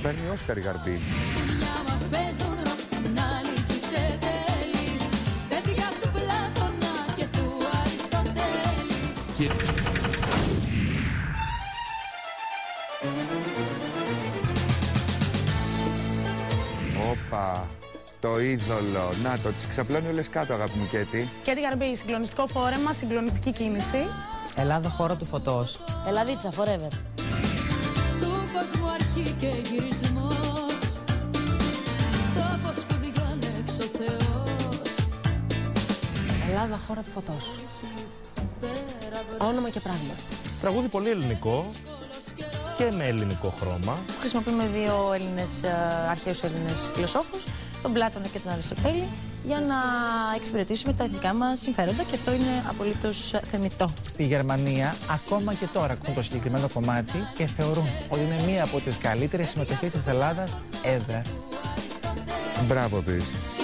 παίρνει Όσκαρ η Γαρμπή. Όπα, το είδωλο. Να το, τις ξαπλώνει όλες κάτω, αγάπη μου Κέτη. Κέτη Γαρμπή, συγκλονιστικό φόρεμα, συγκλονιστική κίνηση. Ελλάδα, χώρα του φωτός. Ελλαδίτσα, forever. Του κόσμου αρχή και γυρισμός, τόπος που διάλεξε ο Θεός. Ελλάδα, χώρα του φωτός. Όνομα και πράγμα. Τραγούδι πολύ ελληνικό και με ελληνικό χρώμα. Χρησιμοποιούμε δύο αρχαίους Έλληνες φιλοσόφους, τον Πλάτωνα και τον Αριστοτέλη, για να εξυπηρετήσουμε τα εθνικά μας συμφέροντα και αυτό είναι απολύτως θεμιτό. Στη Γερμανία, ακόμα και τώρα ακούν το συγκεκριμένο κομμάτι και θεωρούν ότι είναι μία από τις καλύτερες συμμετοχές της Ελλάδας ever. Μπράβο πεις.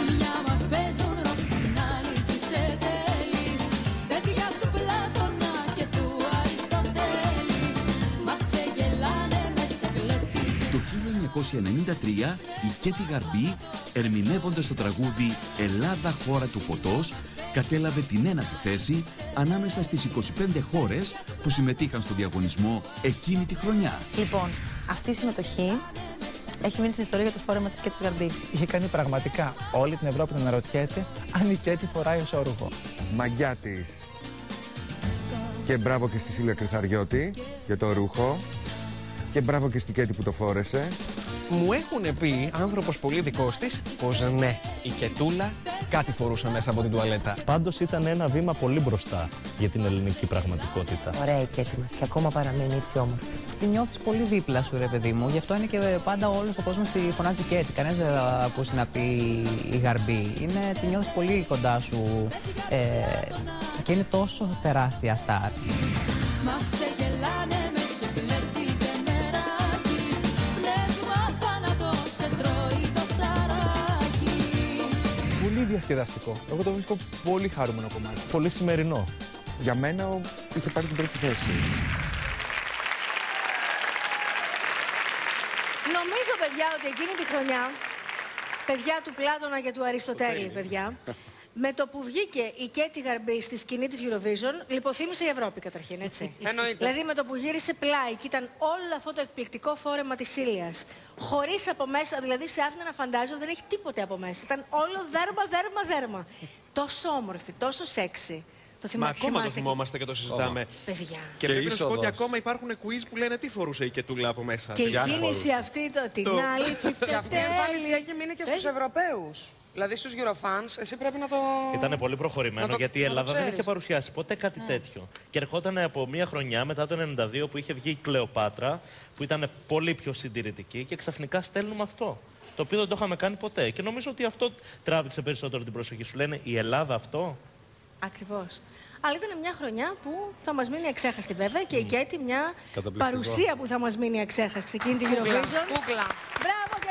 Το 1993 η Κέτη Γαρμπή, ερμηνεύοντας το τραγούδι «Ελλάδα, χώρα του φωτός», κατέλαβε την ένατη θέση ανάμεσα στις 25 χώρες που συμμετείχαν στο διαγωνισμό εκείνη τη χρονιά. Λοιπόν, αυτή η συμμετοχή έχει μείνει στην ιστορία για το φόρεμα της Κέτης Γαρμπή. Είχε κάνει πραγματικά όλη την Ευρώπη να αναρωτιέται αν η Κέτη φοράει εσώρουχο. Μαγιά της. Και μπράβο και στη Σίλια Κρυθαριώτη για το ρούχο. Και μπράβο και στην Κέτη που το φόρεσε. Μου έχουν πει, άνθρωπος πολύ δικός της, πως ναι, η Κετούλα κάτι φορούσε μέσα από την τουαλέτα. Πάντως ήταν ένα βήμα πολύ μπροστά για την ελληνική πραγματικότητα. Ωραία η Κέτη μας και ακόμα παραμένει έτσι όμορφη. Τη νιώθεις πολύ δίπλα σου, ρε παιδί μου. Γι' αυτό είναι και πάντα όλος ο κόσμος τη φωνάζει Κέτη. Κανένας δεν θα ακούσει να πει η Γαρμπή. Τη νιώθεις πολύ κοντά σου και είναι τόσο τεράστια στάρ. Μας ξεγελάνε με συγκλερτή και νεράκι, πνεύμα θάνατο σε τρώει το σαράκι. Πολύ διασκεδαστικό. Εγώ το βρίσκω πολύ χαρούμενο κομμάτι. Πολύ σημερινό. Για μένα είχε πάρει την πρώτη θέση. Νομίζω, παιδιά, ότι εκείνη τη χρονιά, παιδιά του Πλάτωνα και του Αριστοτέλη, παιδιά, με το που βγήκε η Κέτη Γαρμπή στη σκηνή της Eurovision, λιποθύμησε η Ευρώπη καταρχήν, έτσι. Δηλαδή με το που γύρισε πλάι και ήταν όλο αυτό το εκπληκτικό φόρεμα της Σίλιας, χωρίς από μέσα, δηλαδή σε άφηνε να φαντάζω δεν έχει τίποτε από μέσα. Ήταν όλο δέρμα, δέρμα, δέρμα. Τόσο όμορφη, τόσο σεξι. Μα ακόμα το θυμόμαστε και το συζητάμε. Παιδιά. Και πρέπει να σου πω ότι ακόμα υπάρχουν quiz που λένε τι φορούσε η Κετούλα από μέσα. Και η κίνηση αυτή, την άλλη τσιφτετέλη. Και αυτή η εμφάνιση έχει μείνει και στους Ευρωπαίους. Δηλαδή στους Eurofans, εσύ πρέπει να το. Ήταν πολύ προχωρημένο γιατί η Ελλάδα δεν είχε παρουσιάσει ποτέ κάτι τέτοιο. Και ερχόταν από μια χρονιά μετά το 1992 που είχε βγει η Κλεοπάτρα, που ήταν πολύ πιο συντηρητική και ξαφνικά στέλνουμε αυτό. Το οποίο δεν το είχαμε κάνει ποτέ. Και νομίζω ότι αυτό τράβηξε περισσότερο την προσοχή σου. Λένε η Ελλάδα αυτό. Ακριβώς. Αλλά ήταν μια χρονιά που θα μας μείνει αξέχαστη βέβαια και η Κέτη μια παρουσία που θα μας μείνει αξέχαστη σε εκείνη την Eurovision. Κούκλα. Μπράβο!